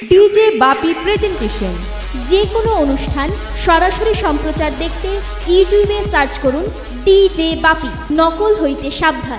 DJ বাপি presentation. যে কোনো অনুষ্ঠান সরাসরি সম্প্রচার দেখতে ইউটিউবে সার্চ করুন ডিজে বাপি। নকল হইতে সাবধান।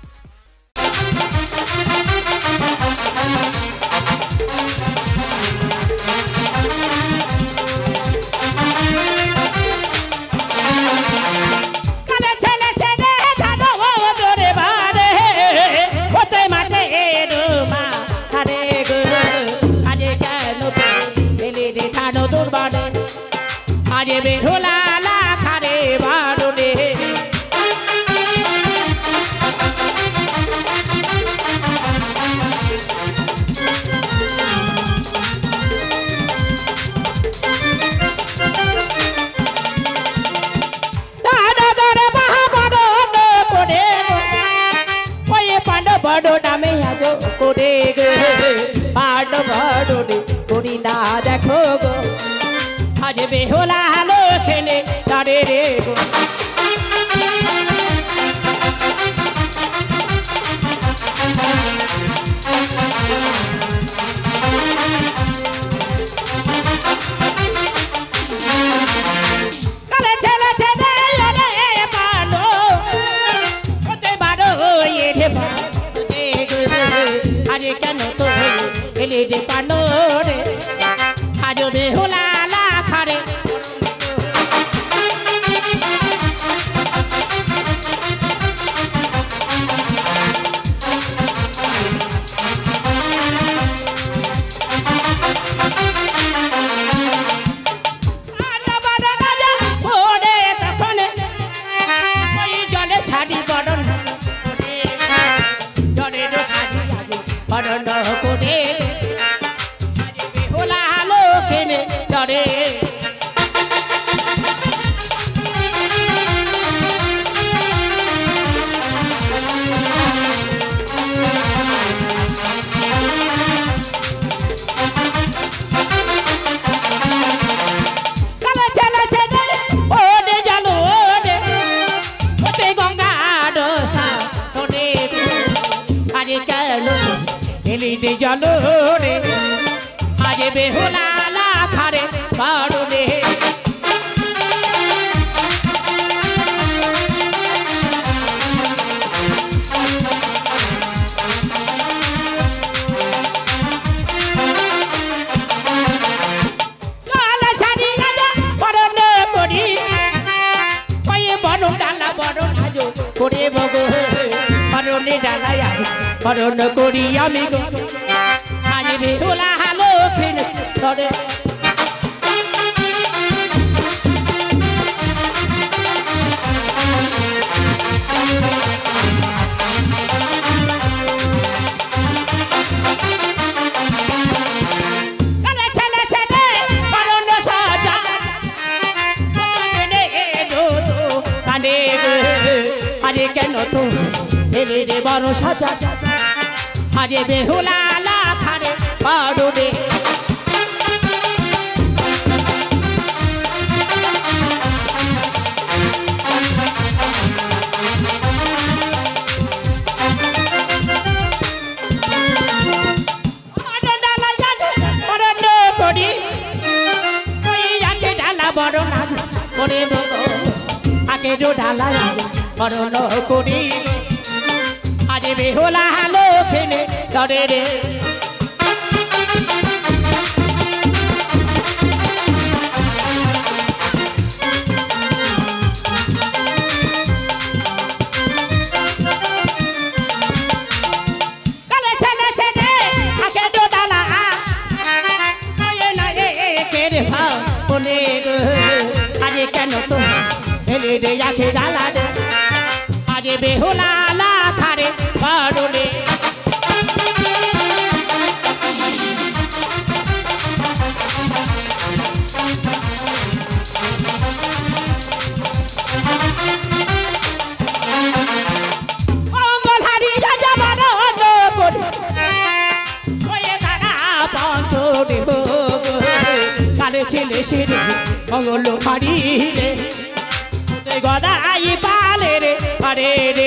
देखो गो आज बेहोला लो खेले तारे रे गो काले चले चले ले पानो ओते बारो ये रे आज केनो तो एले रे पानो रे आजो बेहुला ला खारे आजा बड़ राजा ओडे तखने ओई जले छाड़ी बड़न जले रो छाड़ी आजे बड़न कोडे डरे काले चले चले ओडे जालो ओडे ओते गंगा डोसा ओडे आजे कालो एली दे जालो रे आजे बेहुला खारे बाड़ो दे लाला छाड़ी राजा बड़न पड़ी कोई बनो डाला बड़न आजो कोरे बगो बड़ने डाला आजो बड़न कोरी आमी गो आज बेहुला हालो फिर धरे रे बारो साजा आजे बेहुला ला खारे बाड़ो दे बड़ो नाज करे आगे जो डाला बड़ो न कोड़ी आज बेहुला लो खेले डरे रे काले चले चले आगे जो डाला ये ना ये केरे भाव बोले आज केनो तो एले दे आगे डाला दे आज बेहुला ला खारे बाड़ो दे मंगल हारी राजा बारो नो कोड ओए दादा पांचो दे हो काले छिले छिले मंगल हारी रे ते गदाई पाले रे अरे रे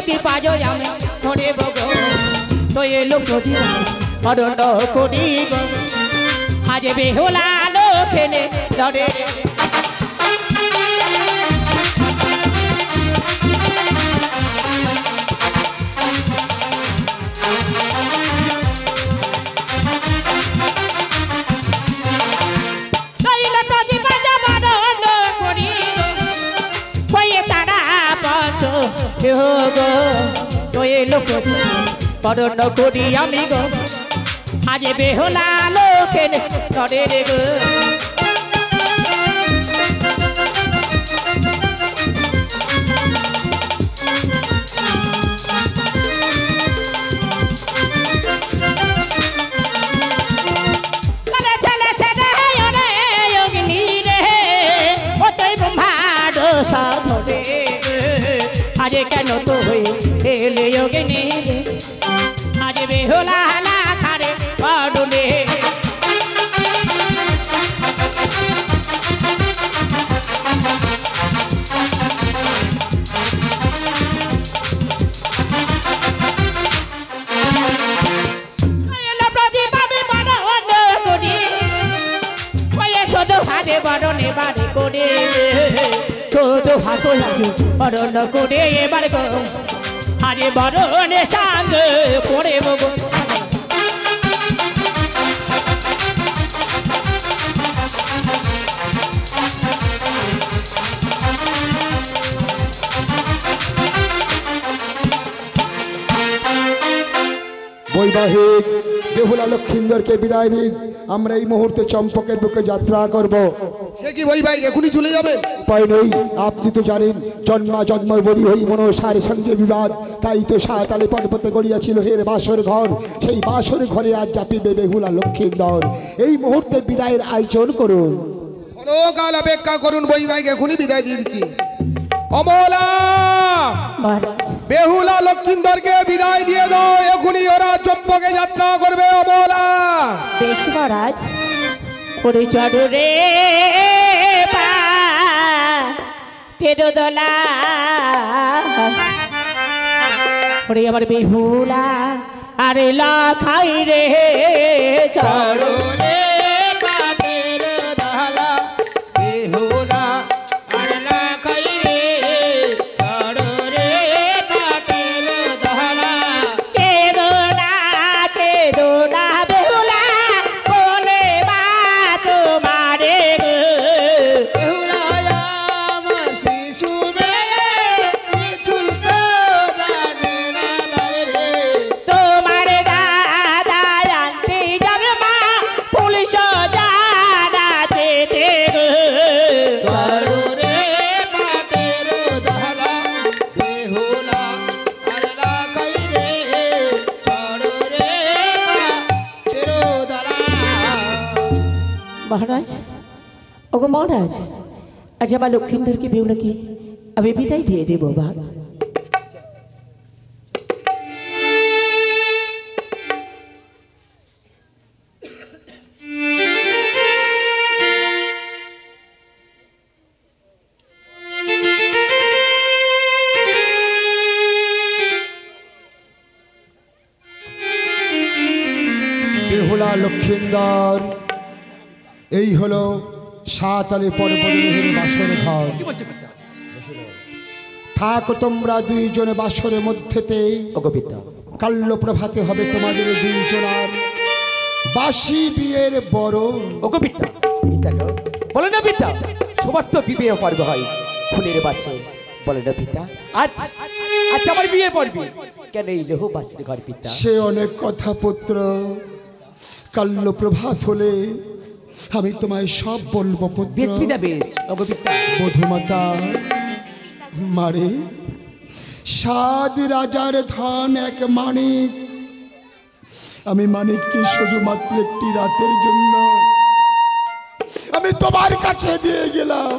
প্রতি পাজো আমি ধরে বগো তো এলো প্রতি অরণ্য করি গো আজ বেহুলা লোকেনে ধরে করণ করি আমি গো আজ বেহুলা লোকের ধরে রে গো আজ কেন তুই এলে যোগিনী আজ বেহুলা হালা খারে পাডুলে বরণে বাড়ি করে শুধু হাত লাগু বরণ করে এবার গো আরে বরণে সাঙ্গ করে বগো বৈবাহিক বেহুলা লক্ষিন্দরকে বিদায় দিন আমরা এই মুহূর্তে চম্পকের বুকে যাত্রা করব সে কি বৈবাহিক এখনই চলে যাবে উপায় নেই আপনি তো জানেন জন্মা জন্ম বলি হই মনসার সঙ্গে বিবাদ তাই তো সাঁতালে পর্বতে গড়িয়াছিল হের বাসর ঘর সেই বাসর ঘরে আজ চাপিবে বেহুলা লক্ষিন্দর এই মুহূর্তে বিদায়ের আয়োজন করুন কাল অপেক্ষা করুন বৈবাহিক এখনই বিদায় দিয়ে দিচ্ছি অমলা বেহুলা লক্ষিন্দরকে বিদায় দিয়ে দাও এখনই ওরা চম্পকে যাত্রা করবে অমলা বেশ মহারাজ ওরে চড়ো রে তেরো দোলা ওরে আমার বেহুলা আরে লাখাই রে চড়ো রে মহারাজ ওগো মহারাজ আজ আমার লক্ষিন্দরকে বেহুলাকে আমি বিদায় দিয়ে দেবো বা বেহুলা লক্ষিন্দর এই হলো সাঁতালে পর্বতের বাসর ঘর থাকো তোমরা দুইজনে বাসরের মধ্যেতে কাল্য প্রভাতে হবে তোমাদের দুইজনার বাসি বিয়ের বরণ বলে না পিতা সবার তো বিয়ে পর্ব হয় ফুলের বাসে বলে না পিতা আজ আচ্ছা আমার বিয়ে পড়বি কেন এই লেহ বাসের ঘর পিতা সে অনেক কথা পুত্র কাল্য প্রভাত হলে আমি তোমায় সব বলবো পুত্র বেশ পিতা বেশ মধুমাতা মারে সাদ রাজার ধন এক মানিক আমি মানিককে শুধুমাত্র একটি রাতের জন্য আমি তোমার কাছে দিয়ে গেলাম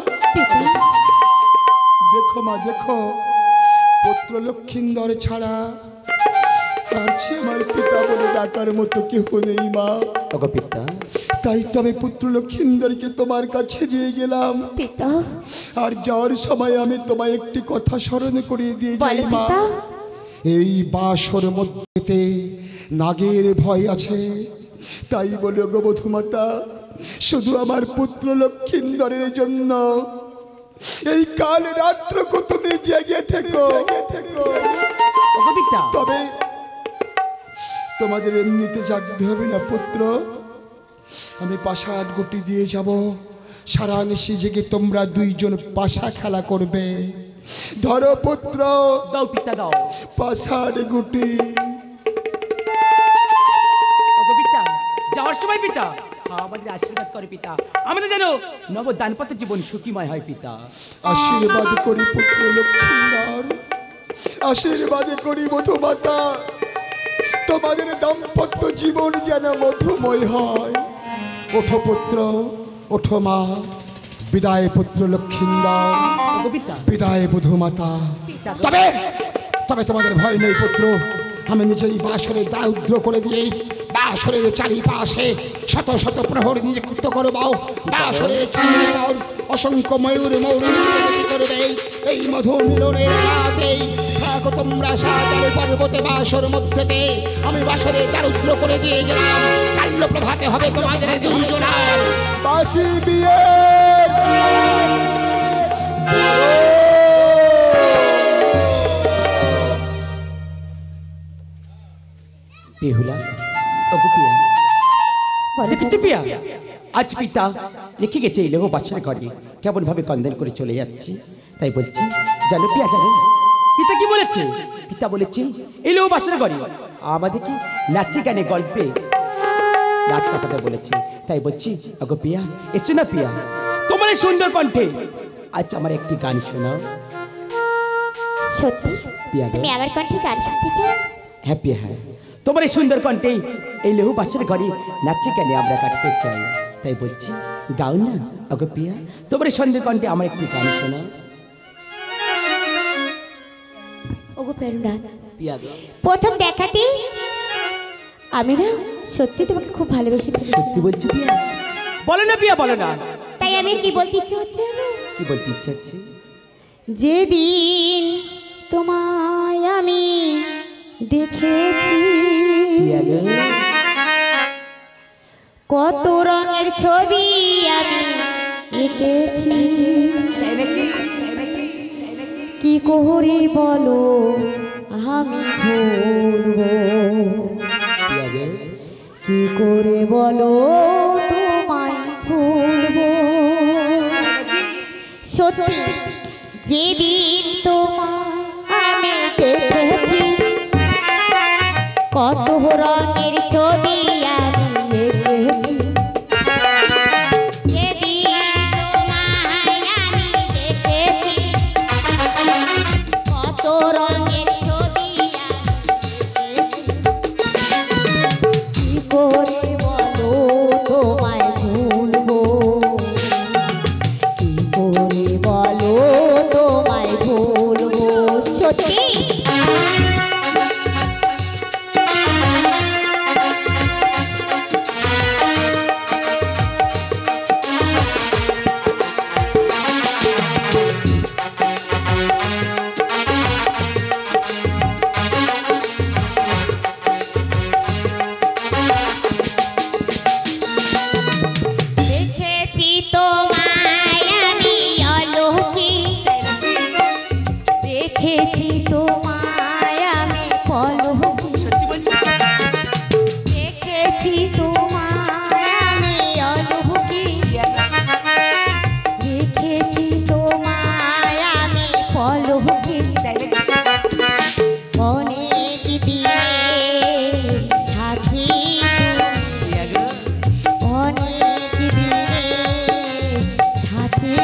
দেখো মা দেখো পুত্র লক্ষিন্দর ছাড়া আর সে আমার পিতা বলে ডাকার মতো কেউ নেই মা পিতা তাই তো আমি পুত্র লক্ষিন্দরকে তোমার কাছে দিয়ে গেলাম পিতা আর যাওয়ার সময় আমি তোমায় একটি কথা স্মরণ করিয়ে দিয়ে যাই মা এই বাসর মধ্যেতে নাগের ভয় আছে, তাই বলে গো বধূমাতা, শুধু আমার পুত্র লক্ষিন্দরের জন্য এই কাল রাত্র তুমি জেগে থেকো। তবে তোমাদের এমনিতে জাগতে হবে না পুত্র, আমি পাশার গুটি দিয়ে যাব। সারা নিশি জেগে তোমরা দুইজন পাশা খেলা করবে। ধরো পুত্র, দাও পিতা দাও পাশার গুটি। পিতা যাওয়ার সময় পিতা আমাদের আশীর্বাদ করে পিতা, আমাদের যেন নব দানপত্র জীবন সুখীময় হয় পিতা। আশীর্বাদ করি পুত্র লক্ষ্মীন্দর, আশীর্বাদ করি বধূমাতা, তোমাদের দাম্পত্য জীবন যেন মধুময় হয়। ওঠো পুত্র, ওঠো মা, বিদায় পুত্র লক্ষ্মীন্দর, বিদায় বধূমাতা। তবে তবে তোমাদের ভয় নেই পুত্র, আমি নিজেই বাসরে দারিদ্র করে দিয়ে বাসরের চারিপাশে শত শত প্রহর নিযুক্ত করব। বাসরের চারিপাশ অসংখ্য ময়ূর মৌরি করবে। এই মধু মিলনের রাতে থাকো তোমরা সাতালে পর্বতে বাসর মধ্যে, আমি বাসরে দারিদ্র করে দিয়ে গেলাম। কাল্য প্রভাতে হবে তোমাদের দুইজনার বাসি বিয়ে। বেহুলা ওগো পিয়া, দেখেছি পিয়া আজ পিতা লিখে গেছে এই লেহ বাসর ঘরে কেমন ভাবে কন্দন করে চলে যাচ্ছি। তাই বলছি জানো পিয়া, জানো পিতা কি বলেছে? পিতা বলেছে এই লেহ বাসর ঘরে আমাদেরকে নাচে গানে গল্পে নাচ কাটাতে বলেছে। তাই বলছি ওগো পিয়া, এসো না পিয়া, তোমার এই সুন্দর কণ্ঠে আজ আমার একটি গান শোনাও। সত্যি পিয়া তুমি আমার কণ্ঠে গান শুনতে চাও? হ্যাঁ পিয়া, হ্যাঁ, তোমার এই সুন্দর কণ্ঠে এই লেহু বাসের ঘরে নাচে গানে আমরা কাটতে চাই। তাই বলছি গাও না ওগো পিয়া, তোমার এই সুন্দর কণ্ঠে আমার একটি গান শোনা। ওগো পেরুনা, পিয়া গো, প্রথম দেখাতে আমি না সত্যি তোমাকে খুব ভালোবেসে ফেলেছি। সত্যি বলছো পিয়া? বলো না পিয়া, বলো না। তাই আমি কি বলতে ইচ্ছে হচ্ছে জানো? কি বলতে ইচ্ছা হচ্ছে? যেদিন তোমায় আমি দেখেছি, পিয়া গো, কত রঙের ছবি আমি এঁকেছি, তাই নাকি? কি করে বলো আমি ভুলবো, পিয়া গো, কি করে বলো তোমায় ভুলবো। সত্যি যেদিন তোমায় আমি দেখেছি, কত রঙের ছবি আমি এঁকেছি, যেদিন তোমায় আমি দেখেছি, কত রঙের ছবি আমি এঁকেছি, কি করে বলো তোমায় ভুলবো, কি করে বলো তোমায় ভুলবো। সত্যি দেখেছি তোমায় আমি অলৌকিক, দেখেছি তোমায় আমি পলকিক, সত্যি বলছো? দেখেছি তোমায় আমি অলৌকিক, দেখেছি তোমায় আমি পলকিক, অনেক দিনের সাথী তুমি, পিয়া গো, অনেক দিনের সাথী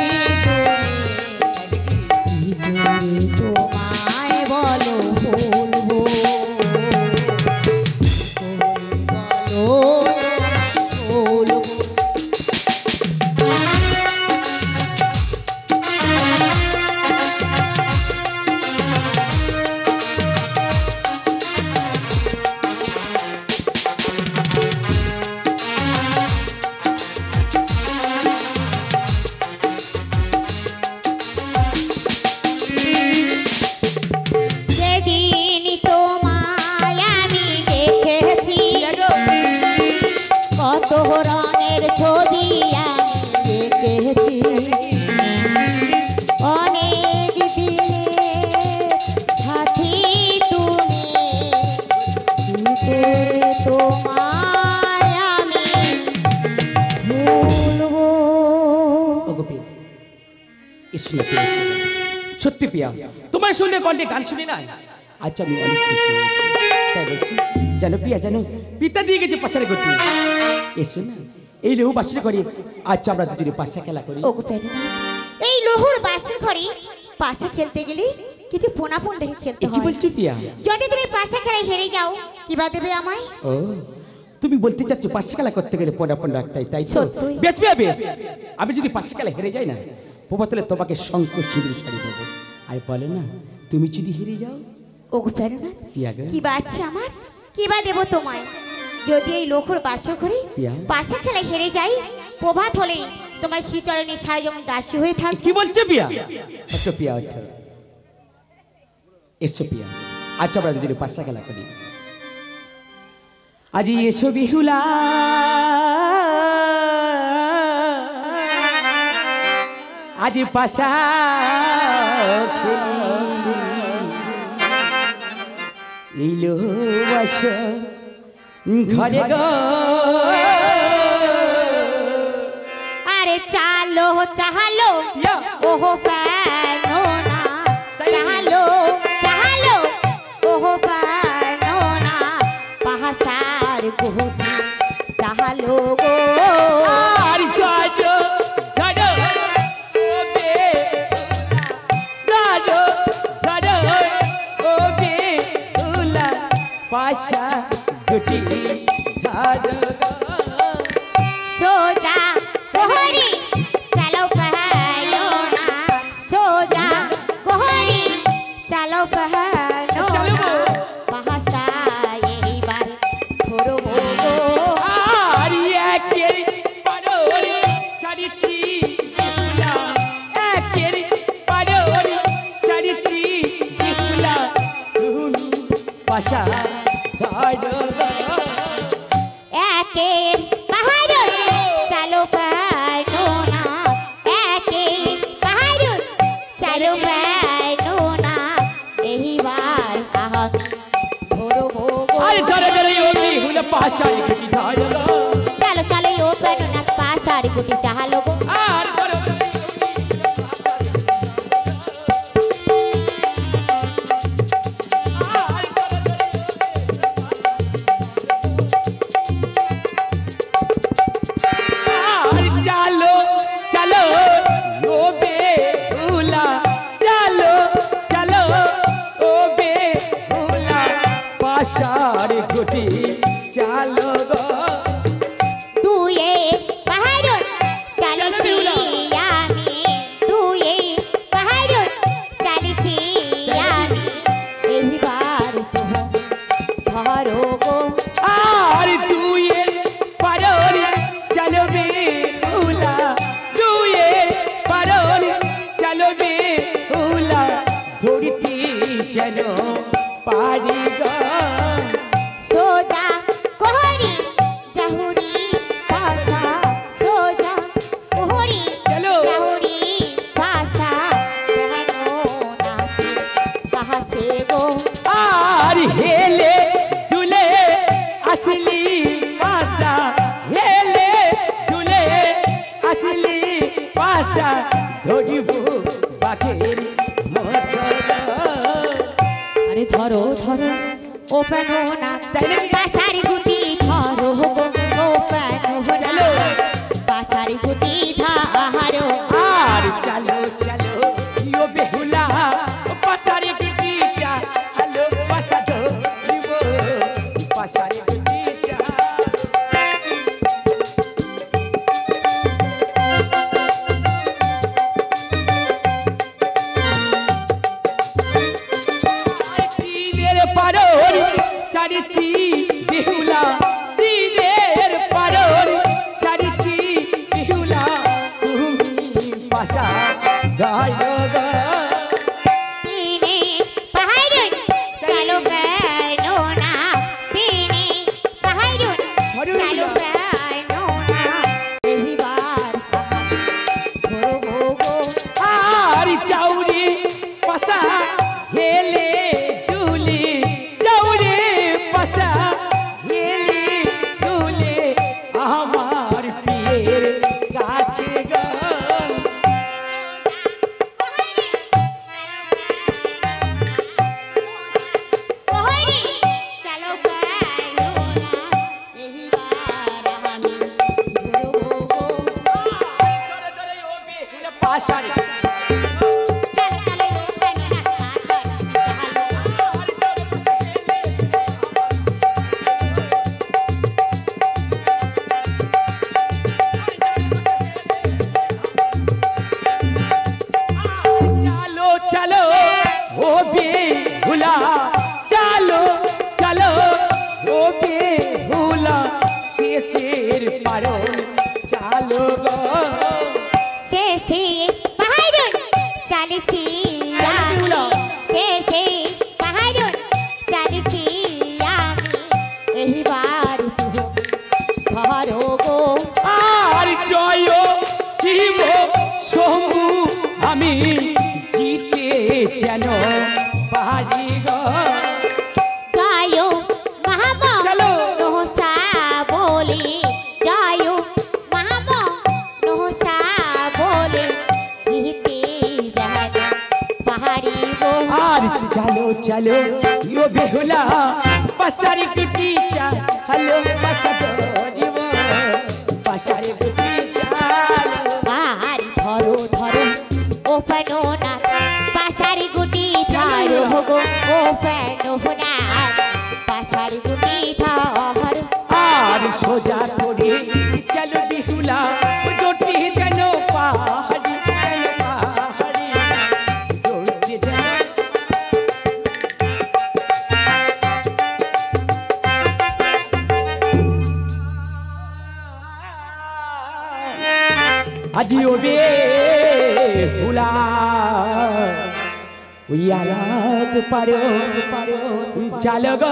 তুমি, তোমায় বলো বলবো, বলো তোমায় বলবো। এসো না প্রিয়া, এসো না। সত্যি প্রিয়া, তোমার শুনে কণ্ঠে গান শুনে না আচ্ছা আমি অনেক খুশি হয়েছি। তাই বলছি জানো প্রিয়া, জানো পিতা দিয়ে গেছে পাশারে করতে। এসো না এই লেহু বাসরে করে আচ্ছা আমরা দুজনে পাশা খেলা করি। ওগো প্রেরণা, এই লোহুর বাসের ঘরে পাশা খেলতে গেলে কিছু পোনাপন রেখে খেলতে কি হয়। বলছো প্রিয়া? যদি তুমি পাশা খেলায় হেরে যাও কিবা দেবে আমায়? ও তুমি বলতে চাচ্ছ পাশা খেলা করতে গেলে পোনাপন রাখতে, তাই তো? সত্যই। বেশ প্রিয়া বেশ, আমি যদি পাশা খেলা হেরে যাই না প্রভাতলে তোমাকে শঙ্খ সিঁদুর শাড়ি দেবো। আর বলে না তুমি যদি হেরে যাও ওগো প্রেরণা, প্রিয়া গো, কিবা আছে আমার, কিবা দেব তোমায়? যদি এই লোহুর বাসর ঘরে প্রিয়া। পাশা খেলায় হেরে যাই প্রভাত হলেই তোমার শ্রীচরণে সারা যেমন দাসী হয়ে থাকবে। কি বলছো প্রিয়া? আচ্ছা প্রিয়া ওঠো, এসো প্রিয়া আচ্ছা আমরা দুজনে পাশা খেলা করি। আজি এসো বিহুলা আজি পাশা খেলি, এইলো বাসো ঘরে গো। আরে চালো চাহালো ইয়া। ওহো প্যানো না, তাই নাকি? চাহালো চাহালো ওহো প্যানো না, পাহাসার গুহতি চাহালো গো। আর জানো জানো ওবে জানো জানো ওবে উলা পাশা গুটি ধারো সোজা কোহরি চালো প্যানো না, সোজা কোহরি চালো প্যানো চালো না, গো। পাহাসা এইবার ধরবো গো। আর একের পারোর চারিত্রি বিহুলা, একের পারোর চারিত্রি বিহুলা, তুমি পাশা ধারো একের পাহাড় চালো প্যানো না, একের পাহাড় চালো প্যানো না, এইবার আমি ধরবো গো। আর ধরে ধরে ও বিহুলা পাশা গুটি ধারো চালো চালো ও প্যানো না, পাশার গুটি চাহালো গো। আর ধরে আর চালো চালো ও বেহুলা, চালো চালো ও বেহুলা পাশার গুটি চালো গো। দুয়ে পাহাড় চালিছি আমি, দুয়ে পাহাড় চালিছি আমি, এইবার তুমি ধরো গো। আর দুয়ে পারোর চালো বেহুলা, দুয়ে পারোর চালো বেহুলা, ধরিতে যেন পারি গো। সোজা কোহরি জাহুরি ভাষা, সোজা কোহরি চলো। জাহুরি ভাষা, বহানো নাতি কাহাছে গো। আর হেলে দুলে আসলি পাশা, হেলে দুলে আসলি পাশা, ধরিব বাঘের মতো গো। আরে ধরো ধরো ও প্যানো না, তাই নাকি? পাশারি গুটি ধরো গো, ও প্যানো চলো। না, পাশারি গুটি ধারো। আর চালো চালো ইয়ো বেহুলা পাশারে গুটিটা, আলো পাশা ধরিব পাশারে গুটিটা। দিনের পারোর চারিছি বেহুলা, দিনের পারোর চারিছি বেহুলা, তুমি পাশা গায়ো গো। তিনি পাহাড় চালো প্যানো না, তিনি পাহাড় চালো প্যানো না, এইবার ধরবো গো। আর চাউরি পাশা হেলে দুলি, চাউরি পাশা শেষের পারণ চালো গো শেষে পাহাড়ন চালিছি আমি শেষে পাহাড়ন চালিছি আমি এইবার ধরো গো আর জয় শিব শম্ভু আমি জিতে যেন পারি গো জয় মহামা চলো। নহসা বলে জয় মহামা নহসা বলে জিতে যায় পাহাড়ি গো আর চলো চলো ইয়ো বেহুলা পাশারি কুটি চা হ্যালো পাশা ধরিব পাশারি কুটি চালো আর ধরো ধরো ও পেনোনা পাশারি গুটি ধরো গো ও পেনোনা পাশারি গুটি ধরো আর সোজা করে চলো বেহুলা জোটি যেন পাহাড়ি যেন পাহাড়ি জোটি যেন আজি ওবে হুলা উইয়ারাক পারো চালো গো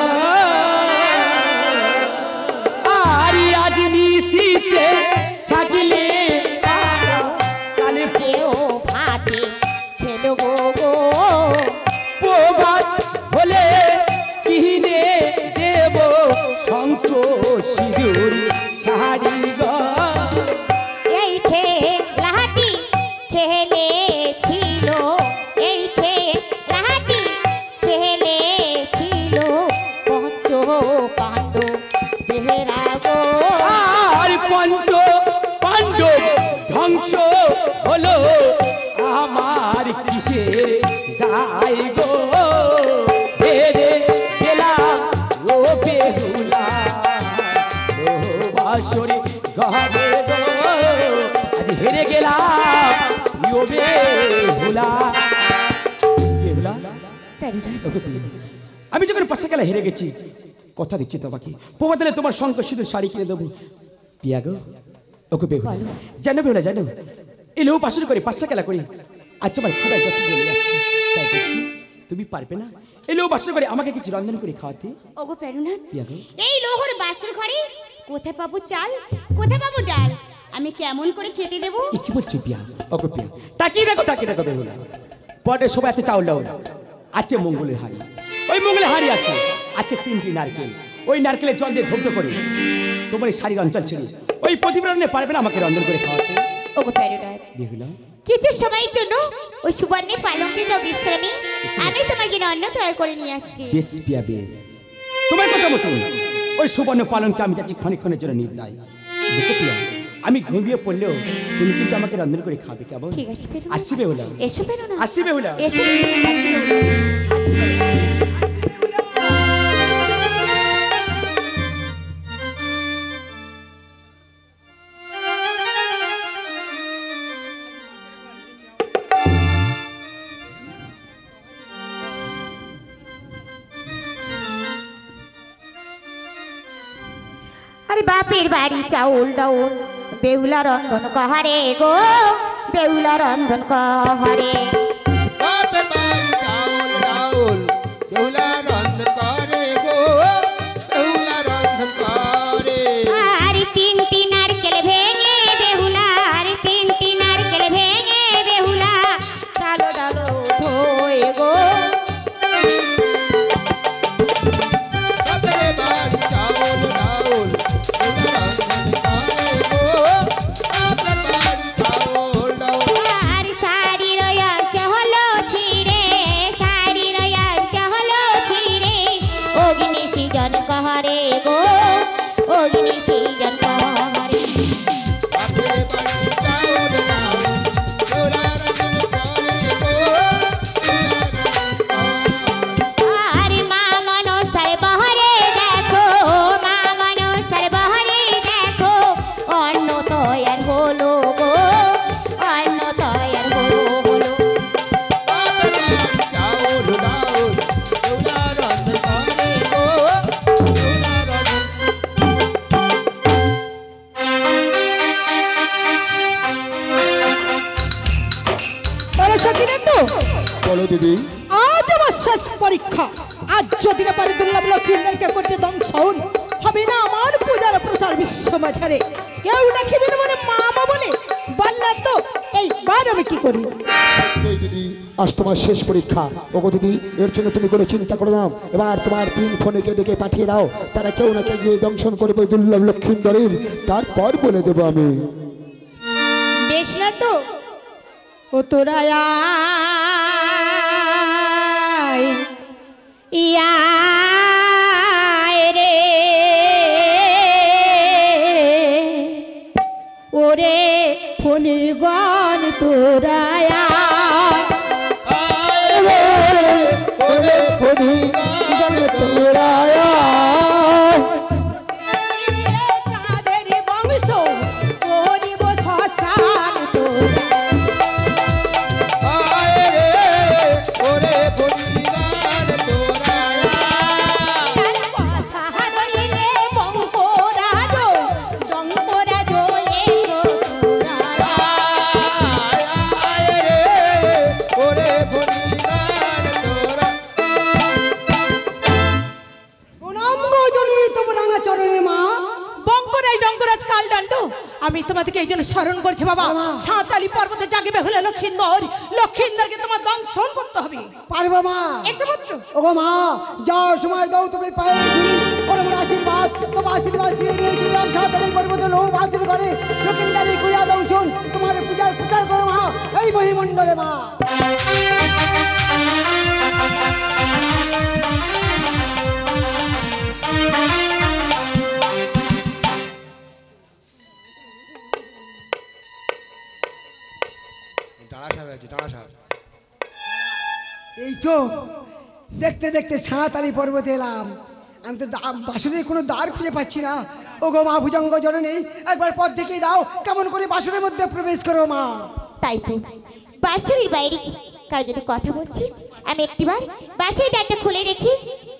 আরি আজ নিশীতে থাকিলে কালে কেউ ভাতে খেলো গো গো প্রভাত হলে কিনে দেব শঙ্খ সিঁদুর শাড়ি গো এই খেলাটি খেলেছিল এই খেলাটি খেলেছিল পঞ্চ পাণ্ডব বেহেরা গো আর পঞ্চ পাণ্ডব ধ্বংস হলো আমার কিসের দায় গো হেরে গেলাম ও বেহুলা ও বাসরে ঘরে গো আজ হেরে গেলাম ও বেহুলা বেহুলা আমি যখন পাশে গেলে হেরে গেছি কথা দিচ্ছি তোমাকে প্রবাদলে তোমার শঙ্খ সিঁদুর শাড়ি কিনে দেবো পিয়া গো ওকে বেহুলা জানো বেহুলা জানো এলেও পাশে করে পাশা খেলা করি আজ তোমার খোদায় যত বলে যাচ্ছে তাই দেখছি তুমি পারবে না এলেও বাসা করে আমাকে কিছু রন্ধন করে খাওয়াতে ওগো পেরুনাথ পিয়া গো এই লোহর বাসর ঘরে কোথায় পাবো চাল কোথায় পাবো ডাল আমি কেমন করে খেতে দেবো এ কি বলছো পিয়া ওকে পিয়া তাকিয়ে দেখো বেহুলা পরে সবাই আছে চাউল ডাউল আছে মঙ্গলের হাড়ি ওই মঙ্গলের হাড়ি আছে আছে 3টি নারকেল ওই নারকেলের জল দিয়ে ধুপ্ত করে তোমার এই শাড়ির অঞ্চল ছেড়ে ওই প্রতিবেদনে পারবে না আমাকে রন্ধন করে খাওয়াতে ওগো পেরুনাথ বেহুলা কিছু সময়ের জন্য ওই সুবর্ণে পালঙ্কে যাও বিশ্রামে আমি তোমার জন্য অন্ন তৈরি করে নিয়ে আসছি বেশ পিয়া বেশ তোমার কথা মতন ওই সুবর্ণ পালনকে আমি যাচ্ছি ক্ষণের জন্য নিয়ে যাই দেখো পিয়া আমি ঘুমিয়ে পড়লেও তুমি কিন্তু আমাকে রন্ধন করে খাবে কেমন ঠিক আছে পেরুনাথ আসি বেহুলা এসো পেরুনাথ আসি বেহুলা এসো আসি বেহুলা আসি বেহুলা আসি বেহুলা আরে বাপের বাড়ি চাউল ডাউল বেহুলা রন্ধন কহারে গো বেহুলা রন্ধন কহারে বাপের বাড়ি চাউল ডাউল বেহুলা রন্ধন করে গো বেহুলা রন্ধন করে আর 3টি নারকেল ভেঙে বেহুলা আর 3টি নারকেল ভেঙে বেহুলা ডালো ডালো ধোয় গো বাপের বাড়ি চাউল ডাউল বেহুলা রন্ধন করে গো বাপের বাড়ি চাউল ডাউল আর শাড়ির অঞ্চ হলো ছিড়ে শাড়ির অঞ্চ হলো ছিড়ে অগ্নি সৃজন কহরে গো অগ্নি সৃজন কহরে বাপের বাড়ি চাউল ডাউল বেহুলা রন্ধন করে গো আর মা মনসার বহরে দেখো মা মনসার বহরে দেখো অন্ন তৈয়ার হলো গো অন্ন তৈয়ার হলো বাপের বাড়ি চাউল ডাউল বেহুলা রন্ধন করে গো বেহুলা লক্ষ্মীদেরকে করতে দংশন হবে না আমার পূজার প্রচার বিশ্ব মাঝারে কেউ দেখিবে না মানে মা মা বলে বললা তো এইবার আমি কি করি এই দিদি আজ তোমার শেষ পরীক্ষা ওগো দিদি এর জন্য তুমি কোনো চিন্তা করো না এবার তোমার 3 ফোনেকে ডেকে পাঠিয়ে দাও তারা কেউ না কেউ গিয়ে দংশন করবে দুর্লভ লক্ষ্মীন্দরের তারপর বলে দেবো আমি বেশ না তো ও তোরা ইয়া রে ওরে ফোনের গান তোরা চাঁদের বংশ করিব শ্মশান তোরা আমি তোমাদেরকে এই জন্য স্মরণ করছি বাবা সাঁওতালি পর্বতে জাগিবে হলে লক্ষ্মীন্দরকে তোমার দংশন করতে হবে পারবো মা এসে পুত্র ওগো মা যাও সময় দাও তুমি পায়ে ধরি করো আশীর্বাদ তোমার আশীর্বাদ নিয়ে নিয়েছিলাম সাঁওতালি পর্বতে লোভ হাসিল করে লক্ষ্মীন্দরের কুয়া দংশন তোমার পূজার প্রচার করো মা এই মহিমণ্ডলে মা এই তো দেখতে দেখতে সাঁওতালি পর্বতে এলাম আমি তো বাসুরের কোনো দ্বার খুঁজে পাচ্ছি না ও গো মা ভুজঙ্গ জননী একবার পথ দেখিয়ে দাও কেমন করে বাসুরের মধ্যে প্রবেশ করো মা তাই তো বাঁশির বাইরে কার জন্য কথা বলছি আমি একটিবার বাঁশির দ্বারটা খুলে দেখি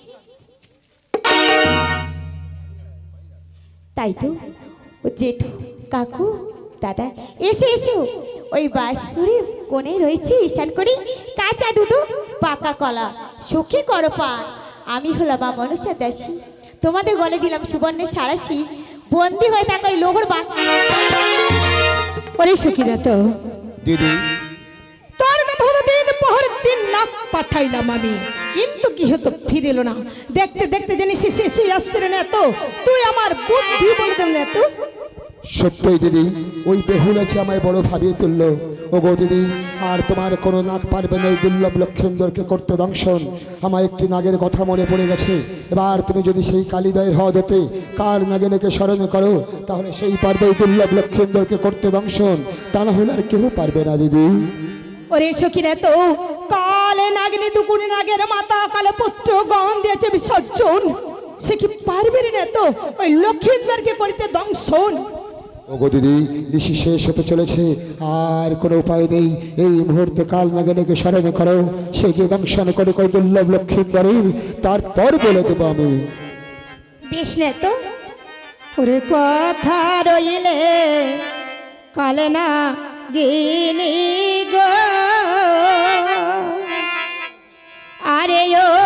তাই তো ও জেঠু কাকু দাদা এসো এসো ওই বাঁশির কোণে রয়েছে ঈশান করি কাঁচা দুধ পাকা কলা সুখী করো পান আমি হলাম মা মনসা দাসী তোমাদের গলে দিলাম সুবর্ণের সারাশি বন্দি হয়ে থাকা ওই লোহর বাস ওরে সখীরা তো দিদি তোর কথা হলো দিন না পাঠাইলাম আমি কিন্তু কি হতো ফিরে এলো না দেখতে দেখতে জানি সে শেষই আসছে না তো তুই আমার বুদ্ধি বলে দিল না তো সত্যই দিদি ওই বেহুলা যে আমায় বড় ভাবিয়ে তুললো ওগো দিদি আর তোমার কোনো নাগ পারবে না ওই দুর্লভ লক্ষ্মীন্দরকে করতে দংশন আমার একটি নাগের কথা মনে পড়ে গেছে এবার তুমি যদি সেই কালিদয়ের হ্রদ হতে কার নাগেনকে স্মরণ করো তাহলে সেই পারবে ওই দুর্লভ লক্ষ্মীন্দরকে করতে দংশন তা না হলে আর কেউ পারবে না দিদি ওরে সখীরা তো কালে নাগিনী দুকুনি নাগের মাতা কালে পুত্র গহন দিয়েছে বিসর্জন সে কি পারবে না তো ওই লক্ষ্মীন্দরকে করিতে দংশন ওগো দিদি নিশি শেষ হতে চলেছে আর কোনো উপায় নেই এই মুহূর্তে কাল নাগেনকে স্মরণ করো সে গিয়ে দংশন করে কই দুর্লভ লক্ষ্মীন্দরের তারপর বলে দেবো আমি বেশ না তো ওরে কথা রইলে কালে না গিনি গো আরে ও